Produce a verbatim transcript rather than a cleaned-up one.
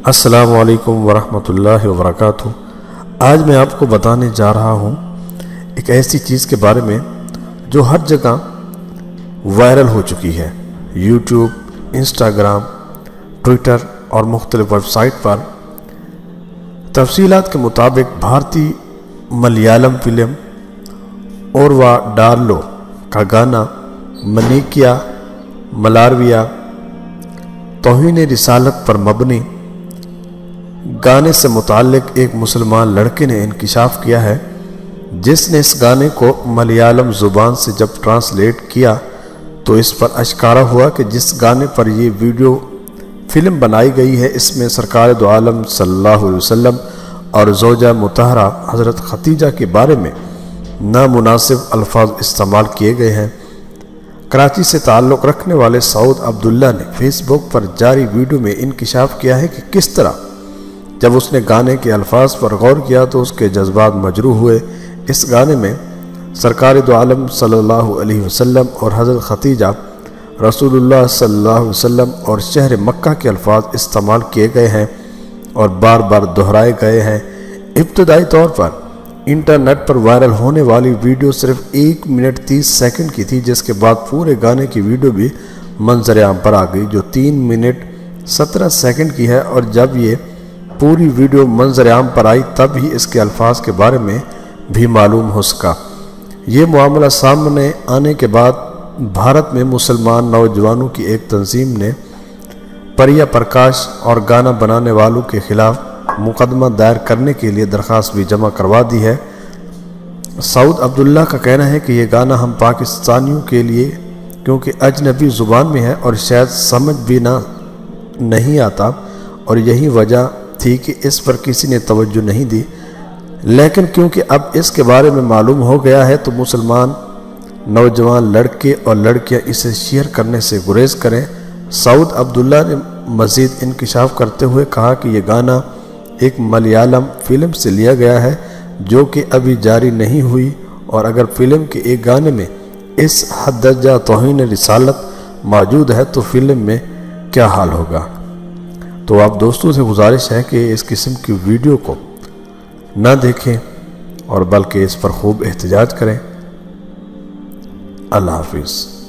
السلام علیکم ورحمۃ اللہ وبرکاتہ۔ آج میں آپ کو بتانے جا رہا ہوں ایک ایسی چیز کے بارے میں جو ہر جگہ وائرل ہو چکی ہے، یوٹیوب، انسٹاگرام، ٹویٹر اور مختلف ویب سائٹ پر۔ تفصیلات کے مطابق بھارتی ملیالم فلم اوروا ڈارلو کا گانا منیکیا ملارویا توہین رسالت پر مبنی گانے سے متعلق ایک مسلمان لڑکے نے انکشاف کیا ہے، جس نے اس گانے کو ملیالم زبان سے جب ٹرانسلیٹ کیا تو اس پر اشکارا ہوا کہ جس گانے پر یہ ویڈیو فلم بنائی گئی ہے، اس میں سرکار دو عالم صلی اللہ علیہ وسلم اور زوجہ مطہرہ حضرت خدیجہ کے بارے میں نامناسب الفاظ استعمال کیے گئے ہیں۔ کراچی سے تعلق رکھنے والے سعود عبداللہ نے فیس بک پر جاری ویڈیو میں انکشاف کیا ہے کہ کس طرح جب اس نے گانے کے الفاظ پر غور کیا تو اس کے جذبات مجروح ہوئے۔ اس گانے میں سرکار دو عالم صلی اللہ علیہ وسلم اور حضرت خدیجہ رسول اللہ صلی اللہ علیہ وسلم اور شہر مکہ کے الفاظ استعمال کیے گئے ہیں اور بار بار دہرائے گئے ہیں۔ ابتدائی طور پر انٹرنیٹ پر وائرل ہونے والی ویڈیو صرف ایک منٹ تیس سیکنڈ کی تھی، جس کے بعد پورے گانے کی ویڈیو بھی منظر عام پر آ گئی جو تین منٹ سترہ سیکنڈ کی ہے، اور جب یہ پوری ویڈیو منظر عام پر آئی تب ہی اس کے الفاظ کے بارے میں بھی معلوم ہو سکا۔ یہ معاملہ سامنے آنے کے بعد بھارت میں مسلمان نوجوانوں کی ایک تنظیم نے پریا پرکاش اور گانا بنانے والوں کے خلاف مقدمہ دائر کرنے کے لیے درخواست بھی جمع کروا دی ہے۔ سعود عبداللہ کا کہنا ہے کہ یہ گانا ہم پاکستانیوں کے لیے کیونکہ اجنبی زبان میں ہے اور شاید سمجھ بھی نہ نہیں آتا، اور یہی وجہ تھی کہ اس پر کسی نے توجہ نہیں دی، لیکن کیونکہ اب اس کے بارے میں معلوم ہو گیا ہے تو مسلمان نوجوان لڑکے اور لڑکیاں اسے شیئر کرنے سے گریز کریں۔ سعود عبداللہ نے مزید انکشاف کرتے ہوئے کہا کہ یہ گانا ایک ملیالم فلم سے لیا گیا ہے جو کہ ابھی جاری نہیں ہوئی، اور اگر فلم کے ایک گانے میں اس حد درجہ توہین رسالت موجود ہے تو فلم میں کیا حال ہوگا۔ تو آپ دوستوں سے گزارش ہے کہ اس قسم کی ویڈیو کو نہ دیکھیں اور بلکہ اس پر خوب احتجاج کریں۔ اللہ حافظ۔